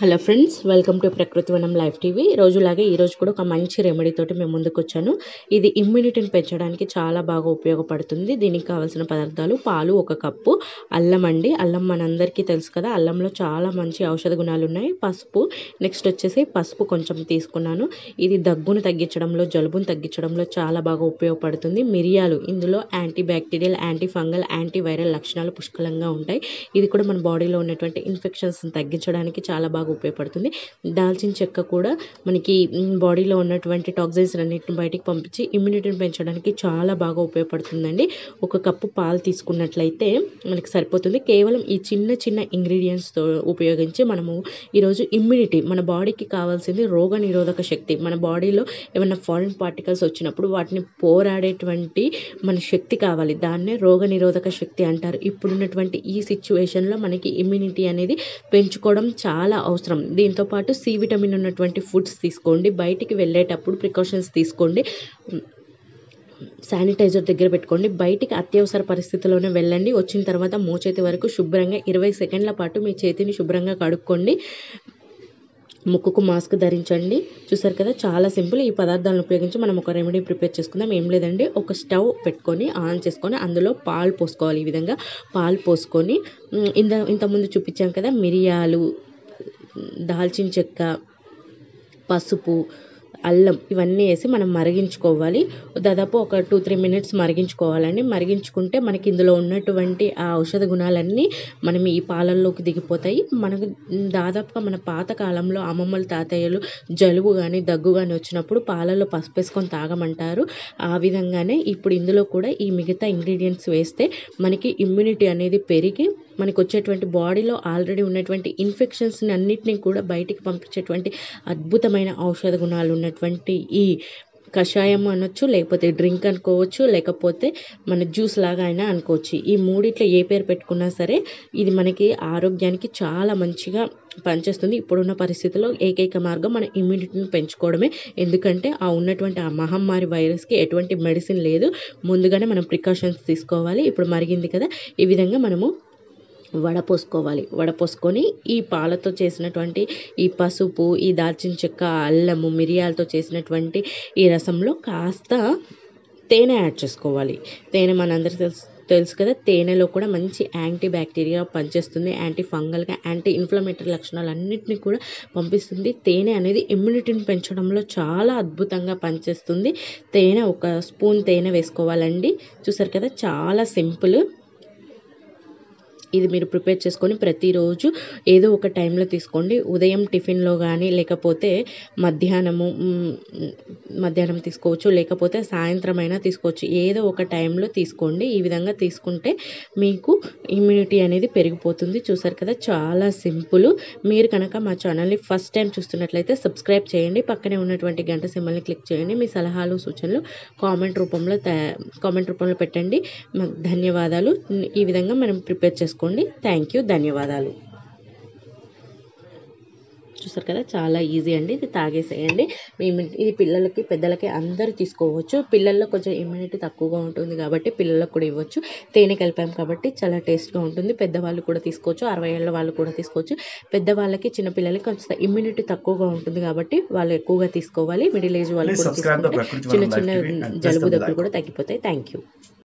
Hello friends, welcome to ప్రకృతి వనం live TV. రోజులాగే ఈరోజు కూడా ఒక మంచి రెమెడీ తోటి మేము ముందుకు వచ్చాను. ఇది ఇమ్యూనిటీని పెంచడానికి చాలా బాగా ఉపయోగపడుతుంది. దీనికి కావాల్సిన పదార్థాలు: పాలు 1 కప్పు, అల్లం అండి. అల్లం మనందరికీ తెలుసు కదా, అల్లంలో చాలా మంచి ఔషధ గుణాలు ఉన్నాయి. పసుపు, నెక్స్ట్ వచ్చేసి పసుపు కొంచెం తీసుకున్నాను. ఇది దగ్గును తగ్గించడంలో, జలుబును తగ్గించడంలో చాలా బాగా ఉపయోగపడుతుంది. మిరియాలు, ఇందులో anti bacterial, anti fungal, anti viral లక్షణాలు పుష్కలంగా ఉంటాయి. ఇది కూడా మన బాడీలో ఉన్నటువంటి ఇన్ఫెక్షన్స్ని తగ్గించడానికి చాలా బాగా ఉపయోగపడుతుంది. దాల్చిన చెక్క కూడా మనకి బాడీలో ఉన్నటువంటి టాక్సిన్స్ అన్నిటిని బయటికి పంపించి ఇమ్యూనిటీని పెంచడానికి చాలా బాగా ఉపయోగపడుతుందండి. 1 కప్పు పాలు తీసుకున్నట్లయితే మనకి సరిపోతుంది. కేవలం ఈ చిన్న చిన్న ఇంగ్రీడియంట్స్తో ఉపయోగించి మనము ఈరోజు ఇమ్యూనిటీ, మన బాడీకి కావాల్సింది రోగ నిరోధక శక్తి. మన బాడీలో ఏమైనా ఫారిన్ పార్టికల్స్ వచ్చినప్పుడు వాటిని పోరాడేటువంటి మన శక్తి కావాలి. దాన్నే రోగ నిరోధక శక్తి అంటారు. ఇప్పుడున్నటువంటి ఈ సిచ్యువేషన్లో మనకి ఇమ్యూనిటీ అనేది పెంచుకోవడం చాలా అవసరం. దీంతో పాటు సి విటమిన్ ఉన్నటువంటి ఫుడ్స్ తీసుకోండి. బయటికి వెళ్ళేటప్పుడు ప్రికాషన్స్ తీసుకోండి. శానిటైజర్ దగ్గర పెట్టుకోండి. బయటికి అత్యవసర పరిస్థితుల్లోనే వెళ్ళండి. వచ్చిన తర్వాత మోచేతి వరకు శుభ్రంగా 20 సెకండ్ల పాటు మీ చేతిని శుభ్రంగా కడుక్కోండి. ముక్కుకు మాస్క్ ధరించండి. చూసారు కదా, చాలా సింపుల్. ఈ పదార్థాలను ఉపయోగించి మనం ఒక రెమెడీ ప్రిపేర్ చేసుకుందాం. ఏం లేదండి, ఒక స్టవ్ పెట్టుకొని ఆన్ చేసుకొని అందులో పాలు పోసుకోవాలి. ఈ విధంగా పాలు పోసుకొని ఇంతకుముందు చూపించాం కదా, మిరియాలు, దాల్చిన చెక్క, పసుపు, అల్లం ఇవన్నీ వేసి మనం మరిగించుకోవాలి. దాదాపు ఒక 2-3 మినిట్స్ మరిగించుకోవాలండి. మరిగించుకుంటే మనకి ఇందులో ఉన్నటువంటి ఆ ఔషధ గుణాలన్నీ మనం ఈ పాలల్లోకి దిగిపోతాయి. మనకు దాదాపుగా మన పాత కాలంలో అమ్మమ్మలు, తాతయ్యలు జలుబు కానీ దగ్గు కానీ వచ్చినప్పుడు పాలల్లో పసుపు వేసుకొని తాగమంటారు. ఆ విధంగానే ఇప్పుడు ఇందులో కూడా ఈ మిగతా ఇంగ్రీడియంట్స్ వేస్తే మనకి ఇమ్యూనిటీ అనేది పెరిగి మనకు వచ్చేటువంటి బాడీలో ఆల్రెడీ ఉన్నటువంటి ఇన్ఫెక్షన్స్ని అన్నిటినీ కూడా బయటికి పంపించేటువంటి అద్భుతమైన ఔషధ గుణాలు ఉన్నటువంటి ఈ కషాయం అనొచ్చు, లేకపోతే డ్రింక్ అనుకోవచ్చు, లేకపోతే మన జ్యూస్ లాగా అయినా అనుకోవచ్చు. ఈ మూడిట్లో ఏ పేరు పెట్టుకున్నా సరే ఇది మనకి ఆరోగ్యానికి చాలా మంచిగా పనిచేస్తుంది. ఇప్పుడున్న పరిస్థితుల్లో ఏకైక మార్గం మన ఇమ్యూనిటీని పెంచుకోవడమే. ఎందుకంటే ఆ ఉన్నటువంటి ఆ మహమ్మారి వైరస్కి ఎటువంటి మెడిసిన్ లేదు. ముందుగానే మనం ప్రికాషన్స్ తీసుకోవాలి. ఇప్పుడు మరిగింది కదా, ఈ విధంగా మనము వడపోసుకోవాలి. వడపోసుకొని ఈ పాలతో చేసినటువంటి ఈ పసుపు, ఈ దాల్చిన చెక్క, అల్లము, మిరియాలతో చేసినటువంటి ఈ రసంలో కాస్త తేనె యాడ్ చేసుకోవాలి. తేనె మనందరికీ తెలుసు కదా, తేనెలో కూడా మంచి యాంటీ బ్యాక్టీరియా పనిచేస్తుంది. యాంటీ ఫంగల్గా, యాంటీ ఇన్ఫ్లమేటరీ లక్షణాలన్నింటినీ కూడా పంపిస్తుంది. తేనె అనేది ఇమ్యూనిటీని పెంచడంలో చాలా అద్భుతంగా పనిచేస్తుంది. తేనె 1 స్పూన్ తేనె వేసుకోవాలండి. చూసారు కదా, చాలా సింపుల్. ఇది మీరు ప్రిపేర్ చేసుకొని ప్రతిరోజు ఏదో ఒక టైంలో తీసుకోండి. ఉదయం టిఫిన్లో కానీ, లేకపోతే మధ్యాహ్నం తీసుకోవచ్చు, లేకపోతే సాయంత్రం అయినా తీసుకోవచ్చు. ఏదో ఒక టైంలో తీసుకోండి. ఈ విధంగా తీసుకుంటే మీకు ఇమ్యూనిటీ అనేది పెరిగిపోతుంది. చూసారు కదా, చాలా సింపుల్. మీరు కనుక మా ఛానల్ని ఫస్ట్ టైం చూస్తున్నట్లయితే సబ్స్క్రైబ్ చేయండి. పక్కనే ఉన్నటువంటి గంట సింబల్ని క్లిక్ చేయండి. మీ సలహాలు, సూచనలు కామెంట్ రూపంలో పెట్టండి. ధన్యవాదాలు. ఈ విధంగా మనం ప్రిపేర్ చేసుకోండి. థ్యాంక్ యూ, ధన్యవాదాలు. చూసారు కదా, చాలా ఈజీ అండి. ఇది తాగేసేయండి. ఇది పిల్లలకి, పెద్దలకి అందరూ తీసుకోవచ్చు. పిల్లల్లో కొంచెం ఇమ్యూనిటీ తక్కువగా ఉంటుంది కాబట్టి పిల్లలకు కూడా ఇవ్వచ్చు. తేనె కలిపాం కాబట్టి చాలా టేస్ట్గా ఉంటుంది. పెద్దవాళ్ళు కూడా తీసుకోవచ్చు, 60 ఏళ్ళ వాళ్ళు కూడా తీసుకోవచ్చు. పెద్దవాళ్ళకి, చిన్నపిల్లలకి కొంచెం ఇమ్యూనిటీ తక్కువగా ఉంటుంది కాబట్టి వాళ్ళు ఎక్కువగా తీసుకోవాలి. మిడిల్ ఏజ్ వాళ్ళు కూడా తీసుకుంటే చిన్న చిన్న జలుబు దగ్గులు కూడా తగ్గిపోతాయి. Thank you.